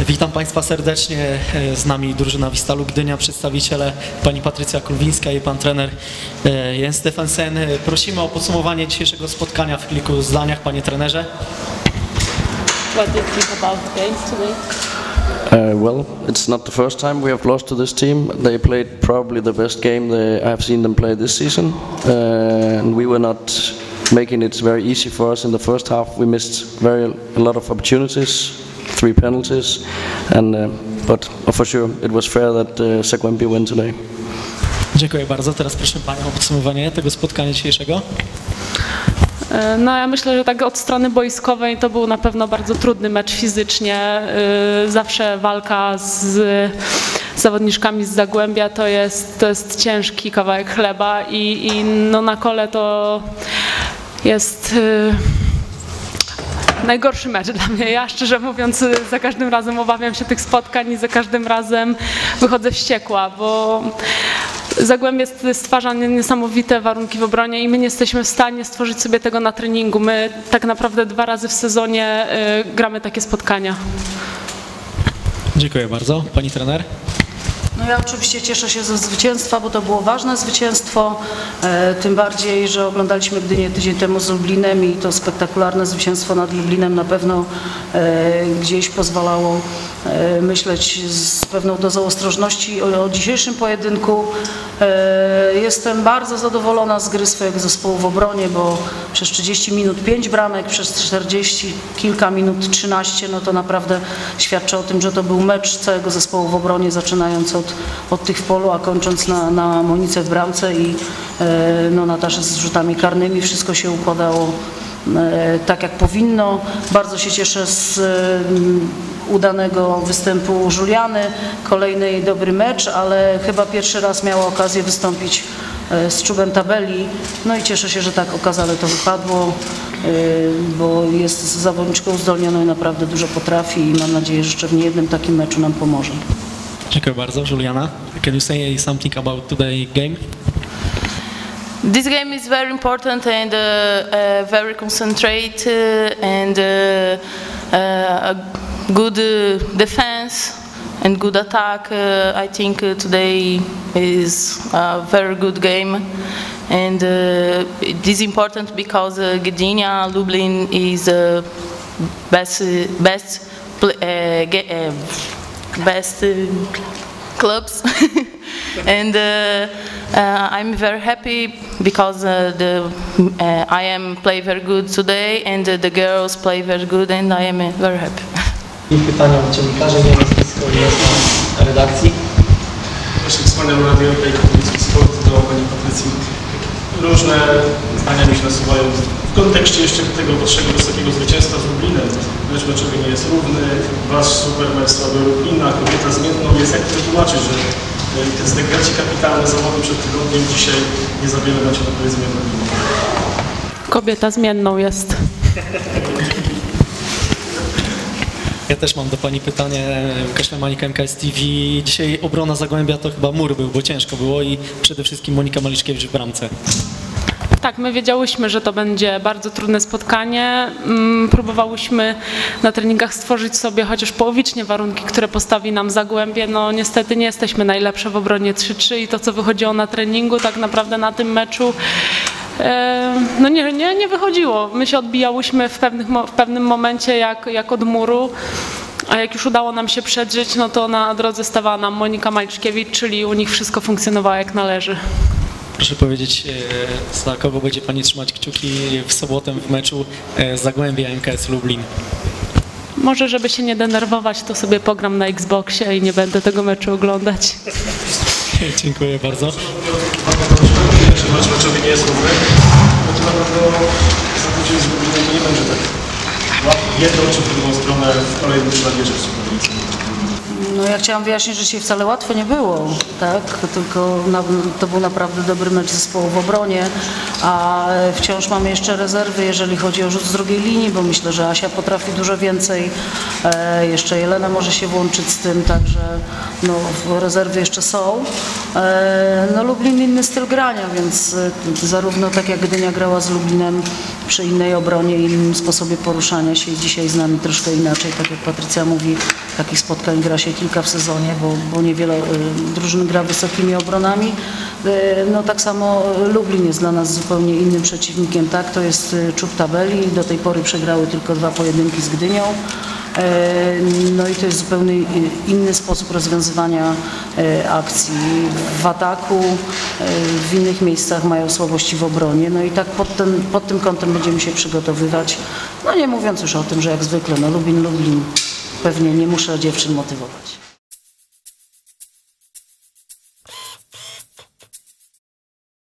Witam Państwa serdecznie, z nami drużyna Wistalu Gdynia, przedstawiciele pani Patrycja Kulwińska i pan trener Jens Stefensen. Prosimy o podsumowanie dzisiejszego spotkania w kilku zdaniach, panie trenerze. What do you think about the games today? Well, it's not the first time we have lost to this team. They played probably the best game I have seen them play this season, and we were not making it very easy for us in the first half. We missed a lot of opportunities, 3 penalties, but for sure it was fair that Zagłębie win today. Dziękuję bardzo. Teraz proszę panią o podsumowanie tego spotkania dzisiejszego. No ja myślę, że tak od strony boiskowej to był na pewno bardzo trudny mecz fizycznie. Zawsze walka z zawodniczkami z Zagłębia to jest ciężki kawałek chleba i no na kole to jest najgorszy mecz dla mnie. Ja szczerze mówiąc za każdym razem obawiam się tych spotkań i za każdym razem wychodzę wściekła, bo Zagłębie stwarza niesamowite warunki w obronie i my nie jesteśmy w stanie stworzyć sobie tego na treningu. My tak naprawdę 2 razy w sezonie gramy takie spotkania. Dziękuję bardzo. Pani trener? No ja oczywiście cieszę się ze zwycięstwa, bo to było ważne zwycięstwo, tym bardziej, że oglądaliśmy Gdynię tydzień temu z Lublinem i to spektakularne zwycięstwo nad Lublinem na pewno gdzieś pozwalało myśleć z pewną dozą ostrożności o dzisiejszym pojedynku. Jestem bardzo zadowolona z gry swojego zespołu w obronie, bo przez 30 minut 5 bramek, przez 40 kilka minut 13, no to naprawdę świadczy o tym, że to był mecz całego zespołu w obronie, zaczynając od tych w polu, a kończąc na Monice w bramce i no, Nataszy z rzutami karnymi. Wszystko się układało tak jak powinno. Bardzo się cieszę z udanego występu Juliany. Kolejny jej dobry mecz, ale chyba pierwszy raz miała okazję wystąpić z czubem tabeli. No i cieszę się, że tak okazale to wypadło, bo jest zawodniczką uzdolnioną i naprawdę dużo potrafi i mam nadzieję, że jeszcze w niejednym takim meczu nam pomoże. Dziękuję bardzo. Juliana, can you say something about today's game? This game is very important and very concentrated and a good defense and good attack. I think today is a very good game, and it is important because Gdynia, Lublin is the best clubs. And I'm very happy because I am play very good today and the girls play very good and I am very happy. I pytania od dziennikarzy, nie nazwisko jest na redakcji. Właśnie wspomniałem radio tej Katowicki Sport do pani Patrycji. Różne zdania mi się nasuwają w kontekście jeszcze tego pierwszego wysokiego zwycięstwa z Lublinem. Mecz meczowy nie jest równy, wasz super mecz słaby Lublina, kobieta zmienną jest. Jak to wytłumaczyć, że te zdegraci kapitalne zawody przed tygodniem dzisiaj nie za wiele macie do powiedzenia Lublina? Kobieta zmienną jest. Ja też mam do pani pytanie. Łukasz Lemanik, MKS TV. Dzisiaj obrona Zagłębia to chyba mur był, bo ciężko było i przede wszystkim Monika Maliszkiewicz w bramce. Tak, my wiedziałyśmy, że to będzie bardzo trudne spotkanie. Próbowałyśmy na treningach stworzyć sobie chociaż połowicznie warunki, które postawi nam Zagłębie. No niestety nie jesteśmy najlepsze w obronie 3-3 i to, co wychodziło na treningu, tak naprawdę na tym meczu no nie wychodziło. My się odbijałyśmy w pewnym momencie jak od muru, a jak już udało nam się przedrzeć, no to na drodze stawała nam Monika Maliszkiewicz, czyli u nich wszystko funkcjonowało jak należy. Proszę powiedzieć, za kogo będzie pani trzymać kciuki w sobotę w meczu Zagłębia MKS Lublin? Może, żeby się nie denerwować, to sobie pogram na Xboxie i nie będę tego meczu oglądać. Dziękuję bardzo. Jeśli mecz meczowy nie jest równy, no to na pewno zapowiedź z Lublinem to nie będzie tak jedną czy w drugą stronę w kolejnym szlagie czy w Superlice. No ja chciałam wyjaśnić, że dzisiaj wcale łatwo nie było, tak? Tylko to był naprawdę dobry mecz zespołu w obronie, a wciąż mamy jeszcze rezerwy, jeżeli chodzi o rzut z drugiej linii, bo myślę, że Asia potrafi dużo więcej, jeszcze Jelena może się włączyć z tym, także no, rezerwy jeszcze są. No Lublin inny styl grania, więc zarówno tak jak Gdynia grała z Lublinem przy innej obronie, innym sposobie poruszania się i dzisiaj z nami troszkę inaczej, tak jak Patrycja mówi, takich spotkań gra się kilka w sezonie, bo niewiele drużyn gra wysokimi obronami. No tak samo Lublin jest dla nas zupełnie innym przeciwnikiem, tak? To jest czub tabeli, do tej pory przegrały tylko 2 pojedynki z Gdynią. No i to jest zupełnie inny sposób rozwiązywania akcji w ataku, w innych miejscach mają słabości w obronie, no i tak pod tym kątem będziemy się przygotowywać, no nie mówiąc już o tym, że jak zwykle, no Lublin, pewnie nie muszę dziewczyn motywować.